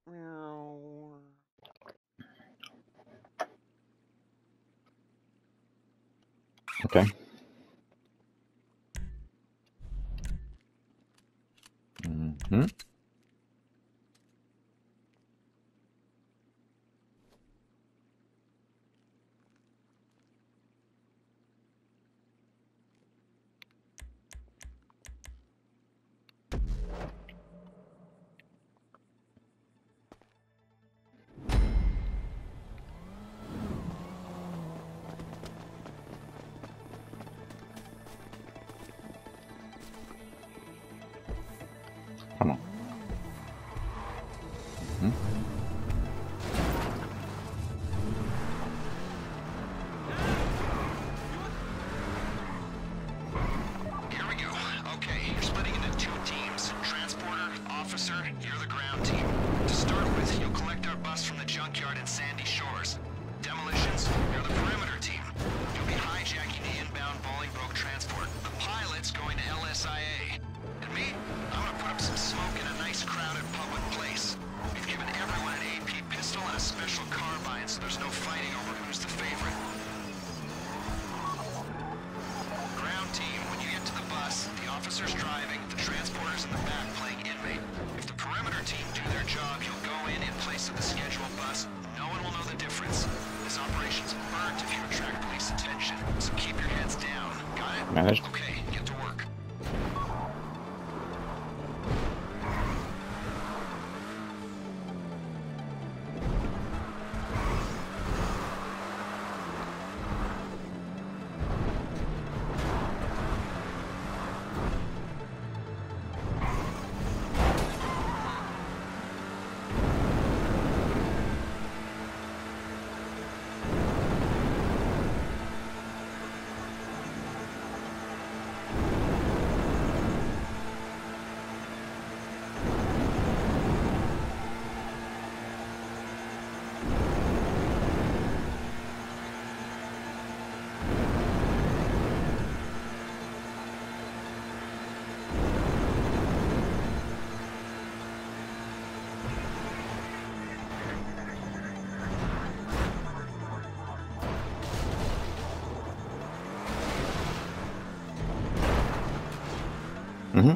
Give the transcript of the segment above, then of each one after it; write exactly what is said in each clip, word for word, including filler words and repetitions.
Okay. Mm-hmm. Come on. Mm-hmm. Here we go. Okay, you're splitting into two teams. Transporter, officer, you're the ground team. To start with, you'll collect our bus from the junkyard in Sandy Shores. Demolitions, you're the perimeter team. You'll be hijacking the inbound Bolingbroke transport. The pilot's going to L S I A. And me, I'm gonna put up some smoke in a nice crowded public place. We've given everyone an A P pistol and a special carbine, so there's no fighting over who's the favorite. Ground team, when you get to the bus, the officer's driving, the transporter's in the back playing inmate. If the perimeter team do their job, you'll go in in place of the scheduled bus. No one will know the difference. This operation's burnt if you attract police attention, so keep your heads down. Got it? Managed. Okay, get to work. Mm-hmm.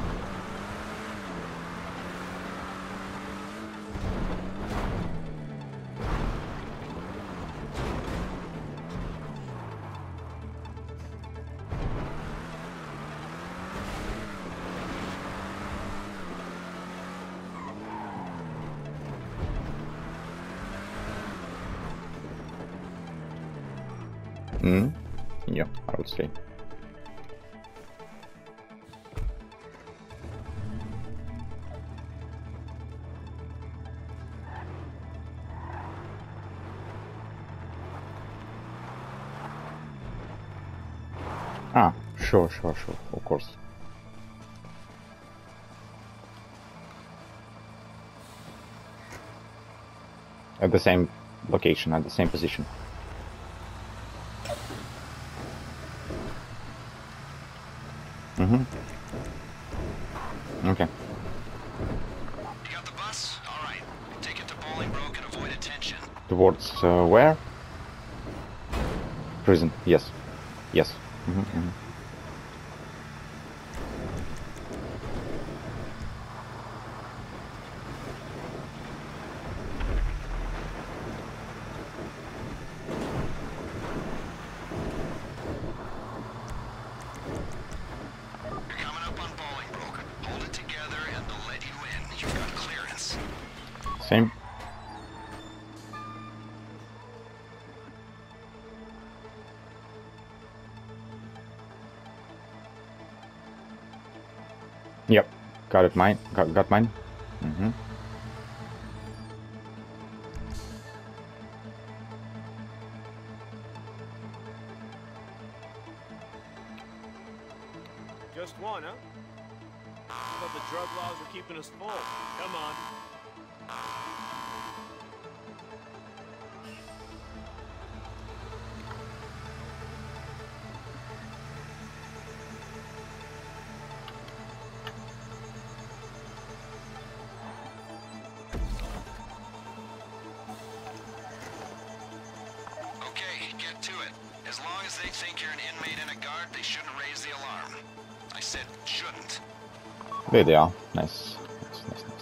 Mm-hmm. Yeah, I would say. Ah, sure, sure, sure, of course. At the same location, at the same position. Mm-hmm. Okay. You got the bus? All right. Take it to Bolingbroke and avoid attention. Towards uh, where? Prison. Yes. Yes. Mm-hmm, mm-hmm. You're coming up on Bolingbroke. Hold it together and they'll let you in. You've got clearance. Same. Yep. Got it. Mine. Got, got mine. Mm-hmm. Just one, huh? I thought the drug laws were keeping us full. Come on. As long as they think you're an inmate and a guard, they shouldn't raise the alarm. I said shouldn't. There they are. Nice. Nice, nice, nice.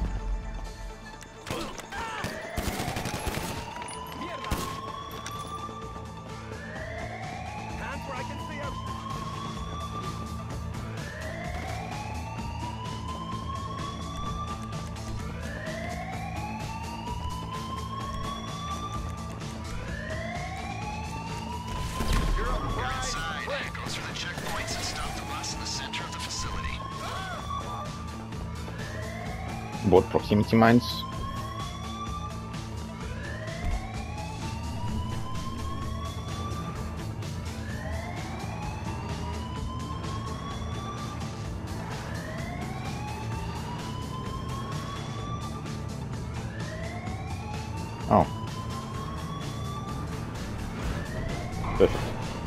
Both proximity mines. Oh. Perfect.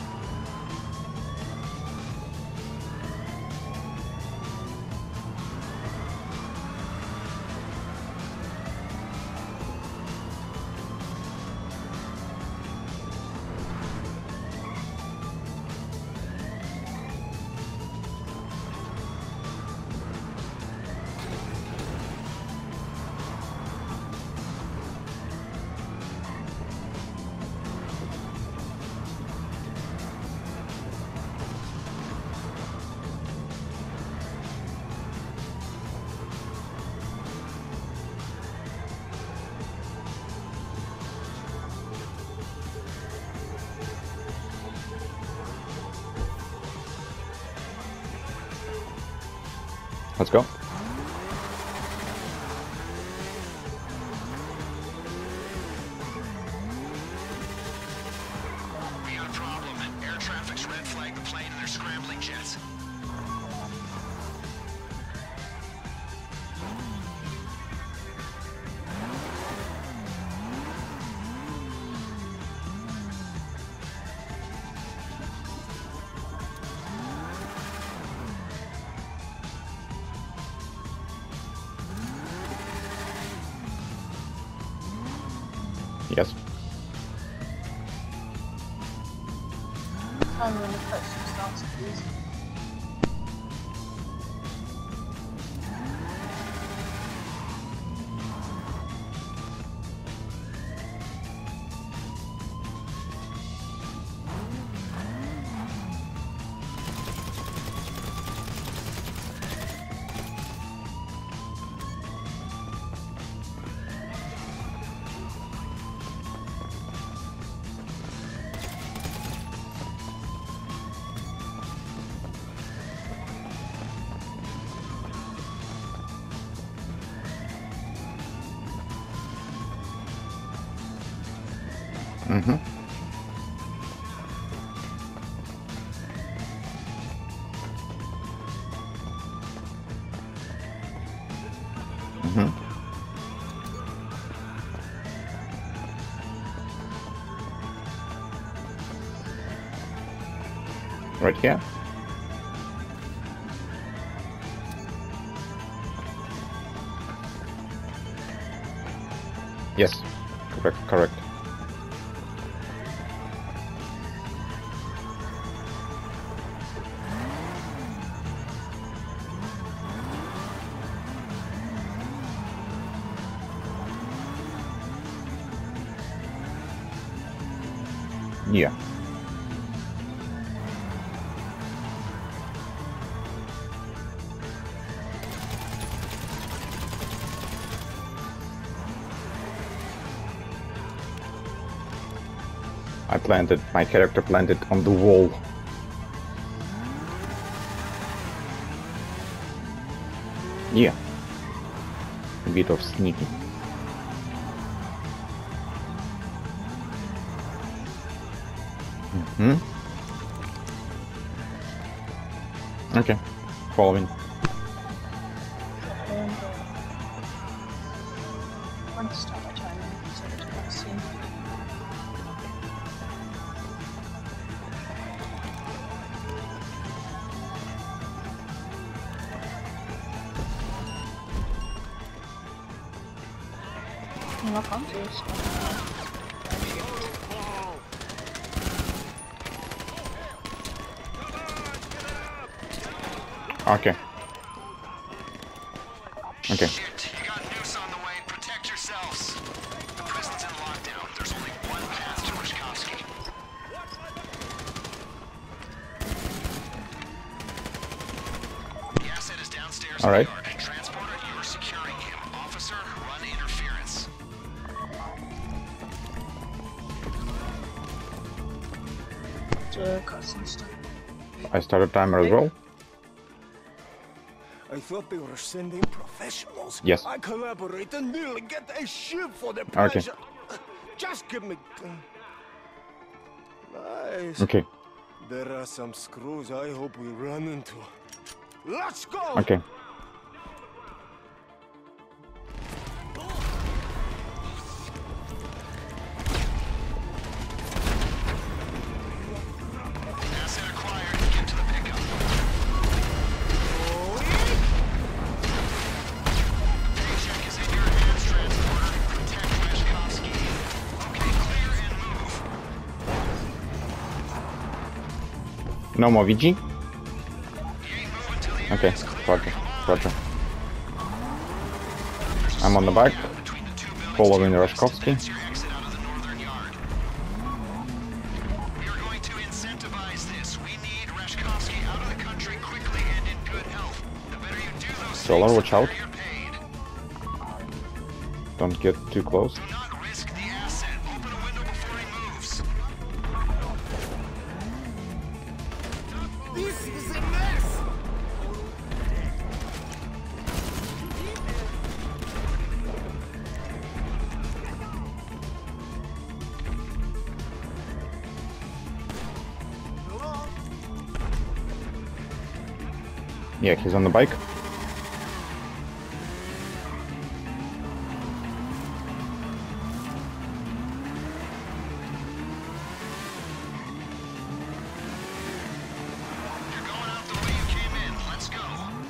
Let's go. We got a problem. Air traffic's red flagged the plane and they're scrambling jets. Yes. I'm going to put some stars, please. Mm-hmm. Mm-hmm. Right here. Yes. Correct. Correct. Yeah. I planted, my character planted on the wall. Yeah. A bit of sneaking. Hmm? Okay, following. One stop at a time, so that you can see. Lock onto it. Okay. Okay. Shit, you got noose on the way. Protect yourselves. The prison's in lockdown. There's only one path to Rishkovsky. The asset is downstairs All right. in the yard. Transporter, you're securing him. Officer, run interference. The cutscene stuff. I started timer as well. I thought they were sending professionals. Yes. I collaborate and nearly get a ship for the Okay. pleasure. Just give me. Nice. Okay. There are some screws I hope we run into. Let's go! Okay. Asset acquired. Get to the pickup. Paycheck is in your hands, transporter. Protect Rishkovsky. Okay, clear and move. No more V G? You ain't moving till the area Okay. is clear. Roger. Come on. Roger. There's a I'm on the small bike, gap between the two buildings following to your west, Rishkovsky. and that's your exit out of the northern yard. We are going to incentivize this. We need Rishkovsky out of the country quickly and in good health. The better you do those Solar, things, watch the out. better you're paid. Don't get too close. Do not risk the asset. Open a window before he moves. This is a mess! Yeah, he's on the bike. You're going out the way you came in. Let's go.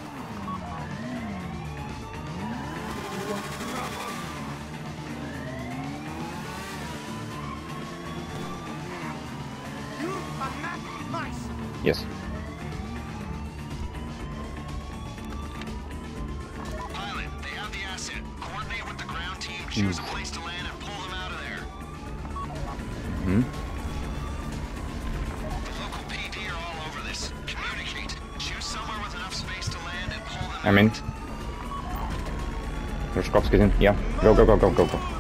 You are not nice! Yes. Pilot, they have the asset. Coordinate with the ground team, choose a place to land, and pull them out of there. Hmm. The local P D are all over this. Communicate. Choose somewhere with enough space to land and pull them I'm in. out. Rishkovsky's in. Yeah. Go, go, go, go, go, go.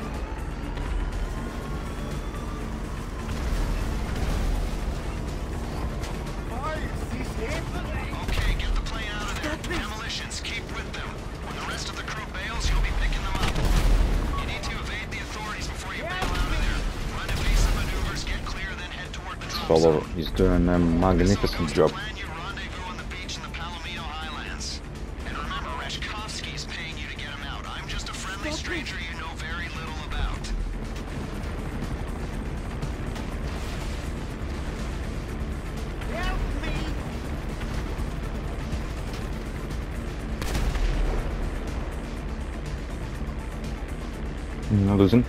Okay, get the plane out of there. Demolitions, keep with them. When the rest of the crew bails, you'll be picking them up. You need to evade the authorities before you bail out of there. Run evasive maneuvers, get clear, then head toward the drop Solar zone. is doing a magnificent job. Plan your rendezvous on the beach in the Palomino Highlands. And remember, Rishkovsky's paying you to get him out. I'm just a friendly stranger you know very little about. Help me! No losing.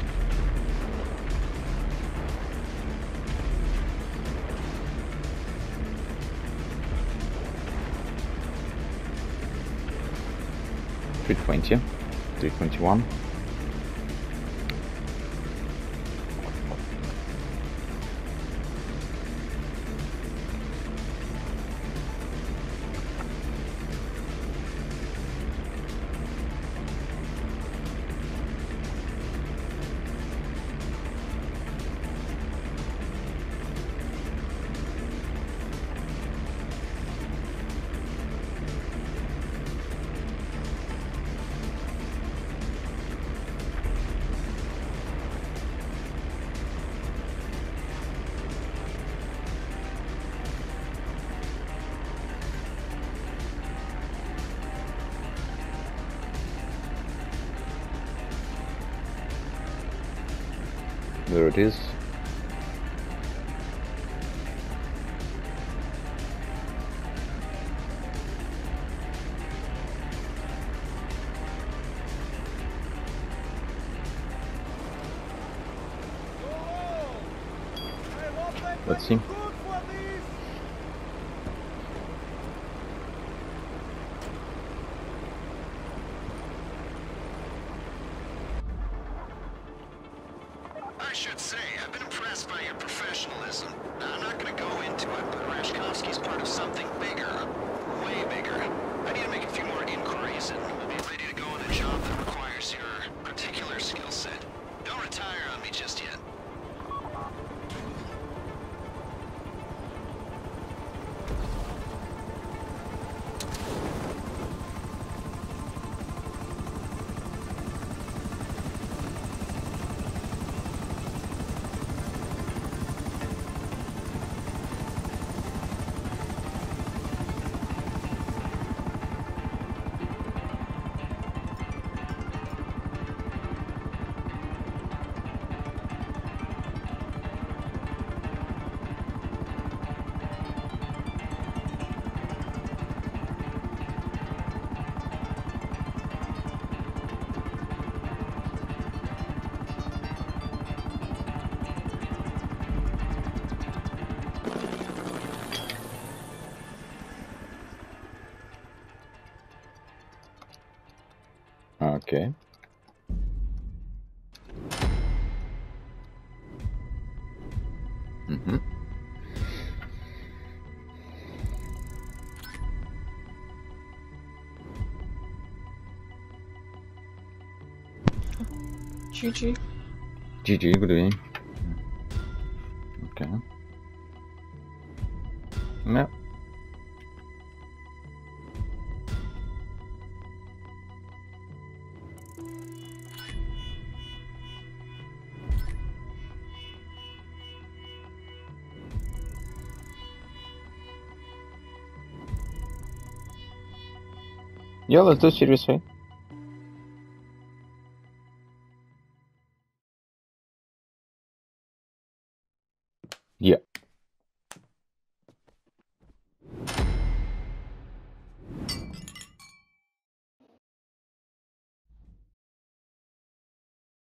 three twenty. three twenty-one. There it is. Let's see. I should say, I've been impressed by your professionalism. Now, I'm not gonna go into it, but Rashkovsky's part of something bigger. Way bigger. I need to make a few more inquiries, and we'll be ready to go on a job that requires your particular skill set. Don't retire on me just yet. Okay. Mm-hmm. G G. G G, good evening. Okay. No. Yeah, let's do serious fight. Yeah.